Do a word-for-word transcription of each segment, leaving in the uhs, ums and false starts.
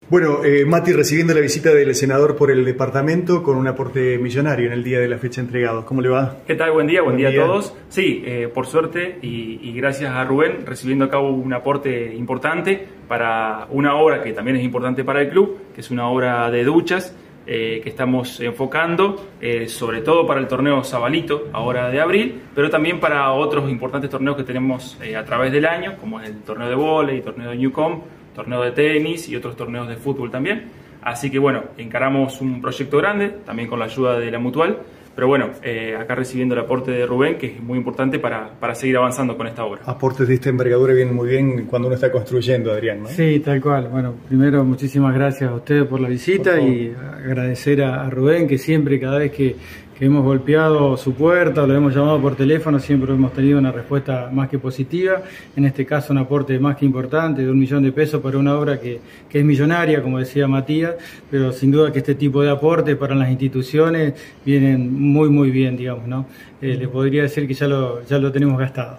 Bueno, eh, Mati, recibiendo la visita del senador por el departamento con un aporte millonario en el día de la fecha entregado. ¿Cómo le va? ¿Qué tal? Buen día, buen, buen día, día a todos. Sí, eh, por suerte y, y gracias a Rubén, recibiendo a cabo un aporte importante para una obra que también es importante para el club, que es una obra de duchas eh, que estamos enfocando, eh, sobre todo para el torneo Zabalito, ahora de abril, pero también para otros importantes torneos que tenemos eh, a través del año, como es el torneo de vóley, torneo de Newcom, torneo de tenis y otros torneos de fútbol también. Así que bueno, encaramos un proyecto grande, también con la ayuda de la Mutual, pero bueno, eh, acá recibiendo el aporte de Rubén, que es muy importante para, para seguir avanzando con esta obra. Aportes de esta envergadura vienen muy bien cuando uno está construyendo, Adrián, ¿no? Sí, tal cual. Bueno, primero muchísimas gracias a ustedes por la visita por y agradecer a, a Rubén, que siempre, cada vez que, que hemos golpeado su puerta o lo hemos llamado por teléfono, siempre hemos tenido una respuesta más que positiva. En este caso, un aporte más que importante de un millón de pesos para una obra que, que es millonaria, como decía Matías, pero sin duda que este tipo de aportes para las instituciones vienen muy, muy bien, digamos, ¿no? Eh, le podría decir que ya lo, ya lo tenemos gastado.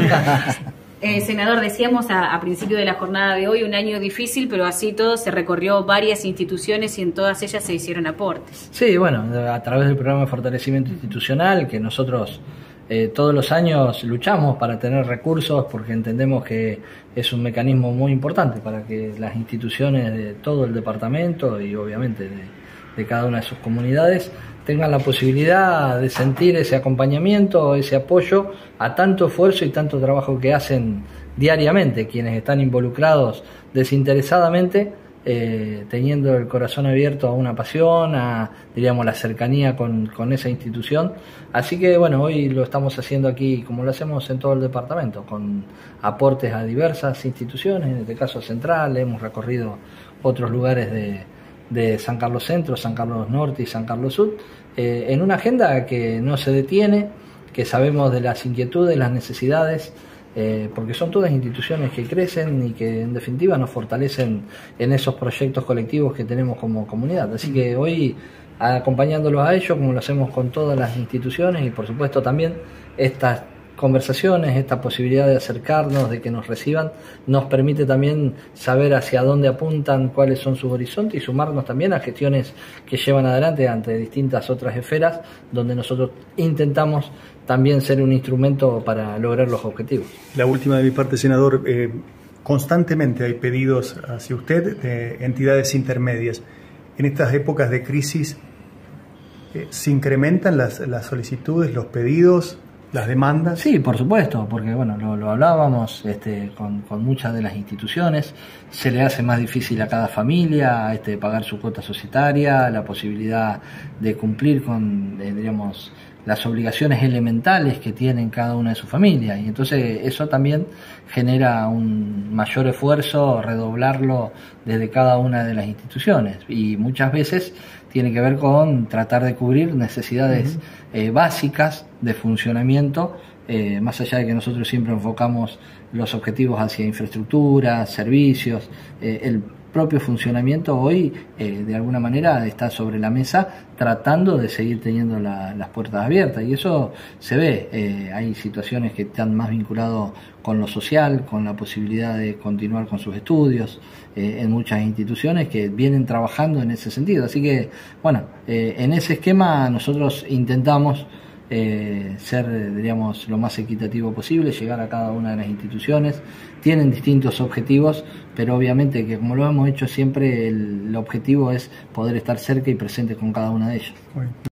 Eh, senador, decíamos a, a principio de la jornada de hoy, un año difícil, pero así todo se recorrió varias instituciones y en todas ellas se hicieron aportes. Sí, bueno, a través del programa de fortalecimiento institucional, que nosotros eh, todos los años luchamos para tener recursos, porque entendemos que es un mecanismo muy importante para que las instituciones de todo el departamento y obviamente de, de cada una de sus comunidades tengan la posibilidad de sentir ese acompañamiento, ese apoyo a tanto esfuerzo y tanto trabajo que hacen diariamente quienes están involucrados desinteresadamente, eh, teniendo el corazón abierto a una pasión, a, diríamos, la cercanía con, con esa institución. Así que bueno, hoy lo estamos haciendo aquí como lo hacemos en todo el departamento, con aportes a diversas instituciones, en este caso Central, hemos recorrido otros lugares de de San Carlos Centro, San Carlos Norte y San Carlos Sur, eh, en una agenda que no se detiene, que sabemos de las inquietudes, las necesidades, eh, porque son todas instituciones que crecen y que en definitiva nos fortalecen en esos proyectos colectivos que tenemos como comunidad. Así que hoy, acompañándolos a ellos, como lo hacemos con todas las instituciones y por supuesto también estas conversaciones, esta posibilidad de acercarnos, de que nos reciban, nos permite también saber hacia dónde apuntan, cuáles son sus horizontes y sumarnos también a gestiones que llevan adelante ante distintas otras esferas, donde nosotros intentamos también ser un instrumento para lograr los objetivos. La última de mi parte, senador, eh, constantemente hay pedidos hacia usted de entidades intermedias. En estas épocas de crisis, eh, ¿se incrementan las, las solicitudes, los pedidos, las demandas? Sí, por supuesto, porque bueno, lo, lo hablábamos este, con, con muchas de las instituciones, se le hace más difícil a cada familia este, pagar su cuota societaria, la posibilidad de cumplir con, eh, digamos, las obligaciones elementales que tienen cada una de sus familias, y entonces eso también genera un mayor esfuerzo, redoblarlo desde cada una de las instituciones, y muchas veces tiene que ver con tratar de cubrir necesidades uh-huh. eh, básicas de funcionamiento, eh, más allá de que nosotros siempre enfocamos los objetivos hacia infraestructura, servicios, eh, el propio funcionamiento hoy eh, de alguna manera está sobre la mesa tratando de seguir teniendo la, las puertas abiertas, y eso se ve, eh, hay situaciones que están más vinculadas con lo social, con la posibilidad de continuar con sus estudios, eh, en muchas instituciones que vienen trabajando en ese sentido, así que bueno, eh, en ese esquema nosotros intentamos Eh, ser, diríamos, lo más equitativo posible, llegar a cada una de las instituciones. Tienen distintos objetivos, pero obviamente que como lo hemos hecho siempre, el, el objetivo es poder estar cerca y presente con cada una de ellas. Bueno.